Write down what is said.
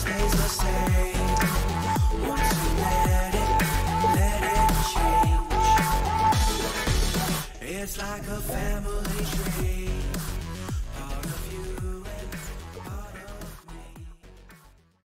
stays the same. Once you let it change. It's like a family.